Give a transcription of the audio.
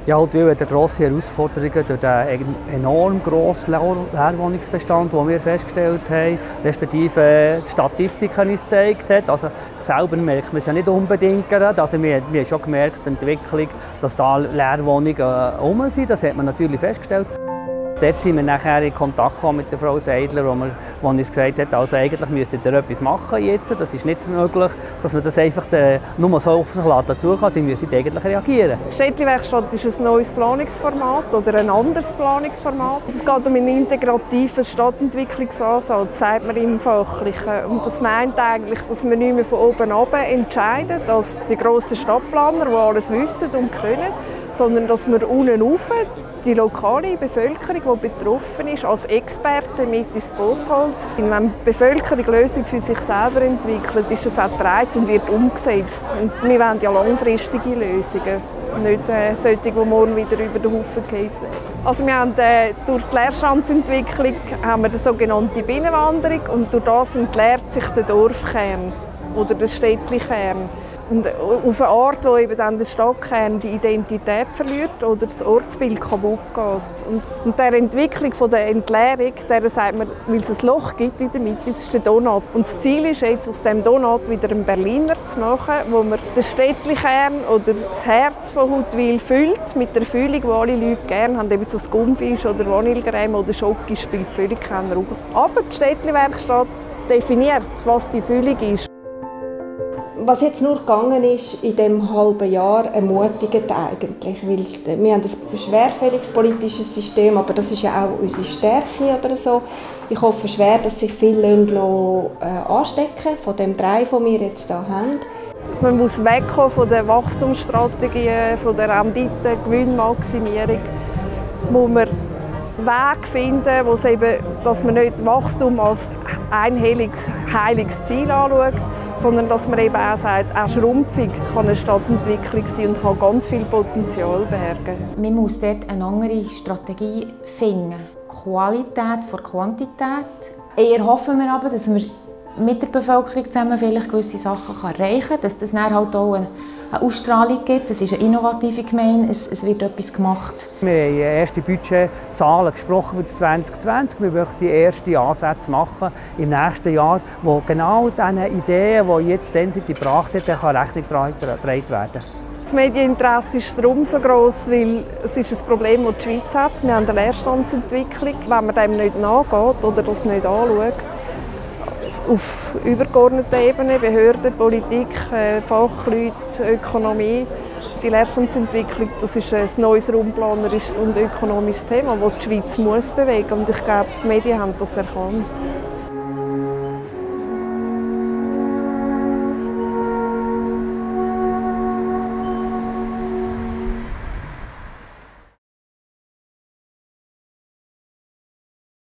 Ja, halt, weil wir grosse Herausforderungen durch den enorm grossen Leerwohnungsbestand, den wir festgestellt haben, respektive die Statistiken uns gezeigt hat. Also selber merkt man es ja nicht unbedingt gerade. Also wir haben schon gemerkt, die Entwicklung, dass da Leerwohnungen herum sind, das hat man natürlich festgestellt. Dort sind wir nachher in Kontakt gekommen mit der Frau Seidler, die uns gesagt hat, also eigentlich müsstet ihr etwas machen jetzt. Das ist nicht möglich, dass man das einfach nur so auf sich dazukommt. Sie müssen eigentlich reagieren. Die Städtli-Werkstatt ist ein neues Planungsformat oder ein anderes Planungsformat. Es geht um einen integrativen Stadtentwicklungsansatz, sagt man im Fachlichen. Und das meint eigentlich, dass wir nicht mehr von oben ab entscheiden, dass die grossen Stadtplaner, die alles wissen und können, sondern dass wir unten rauf die lokale Bevölkerung, die betroffen ist, als Experten mit ins Boot holt. Wenn die Bevölkerung Lösungen für sich selber entwickelt, ist es auch getragen und wird umgesetzt. Und wir wollen ja langfristige Lösungen, nicht solche, die morgen wieder über den Haufen fallen werden. Also wir haben, durch die Leerstandsentwicklung haben wir die sogenannte Binnenwanderung und durch das entleert sich der Dorfkern oder der Städtli-Kern. Und auf eine Art, wo eben dann der Stadtkern die Identität verliert oder das Ortsbild kaputt geht. Und der Entwicklung von der Entleerung, der sagt man, weil es ein Loch gibt in der Mitte, das ist der Donut. Und das Ziel ist jetzt, aus dem Donut wieder einen Berliner zu machen, wo man den Städtli-Kern oder das Herz von Huttwil füllt mit der Füllung, die alle Leute gerne haben. Eben so das Gummfisch oder Vanillecreme oder Schoki spielt völlig keine Rolle. Aber die Städtli-Werkstatt definiert, was die Füllung ist. Was jetzt nur gegangen ist in diesem halben Jahr, ermutigend eigentlich, weil wir haben ein schwerfälliges politisches System, aber das ist ja auch unsere Stärke oder so. Ich hoffe schwer, dass sich viele anstecken von dem Drei, den wir jetzt hier haben. Man muss wegkommen von der Wachstumsstrategie, von der Rendite, Gewinnmaximierung, wo man Weg finden, dass man nicht Wachstum als ein heiliges Ziel anschaut, sondern dass man eben auch sagt, auch Schrumpfung kann eine Stadtentwicklung sein und kann ganz viel Potenzial bergen. Man muss dort eine andere Strategie finden. Qualität vor Quantität. Eher hoffen wir aber, dass wir mit der Bevölkerung zusammen vielleicht gewisse Sachen erreichen können, dass das dann halt auch eine Ausstrahlung gibt. Es ist eine innovative Gemeinde, es wird etwas gemacht. Wir haben erste Budgetzahlen gesprochen für das 2020. Wir möchten die ersten Ansätze machen im nächsten Jahr, wo genau diesen Ideen, die jetzt gebracht hat, Rechnung getragen werden. Das Medieninteresse ist darum so gross, weil es ist ein Problem, das die Schweiz hat. Wir haben eine Leerstandsentwicklung. Wenn man dem nicht nachgeht oder das nicht anschaut, auf übergeordneter Ebene, Behörden, Politik, Fachleute, Ökonomie. Die Leerstandsentwicklung, das ist ein neues raumplanerisches und ökonomisches Thema, das die Schweiz muss bewegen muss. Und ich glaube, die Medien haben das erkannt.